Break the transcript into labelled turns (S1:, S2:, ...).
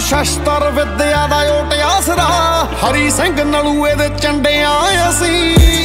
S1: ਸ਼ਸਤਰ ਵਿਦਿਆ ਦਾ ਓਟ ਆਸਰਾ, ਹਰੀ ਸਿੰਘ ਨਲੂਏ ਦੇ ਚੰਡਿਆਂ ਅਸੀਂ।